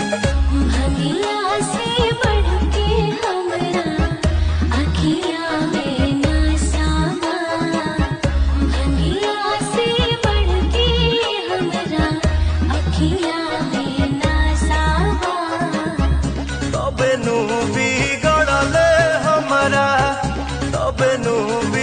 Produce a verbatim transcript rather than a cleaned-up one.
भंगिया से बढ़ के हमरा अखिया में नसावा, भंगिया से बढ़ के हमरा अखिया में नसावा। तबे नु बिगड़ले हमरा, तबे नु